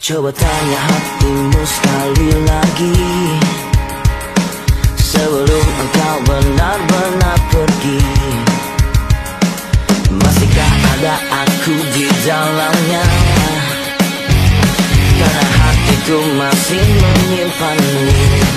Coba tanya hatimu sekali lagi, sebelum engkau benar-benar pergi. Masihkah ada aku di dalamnya? Karena hatiku masih menyimpanmu.